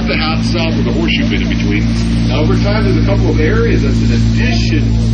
north, the south, with the horseshoe bit in between. Now, over time, there's a couple of areas that's an addition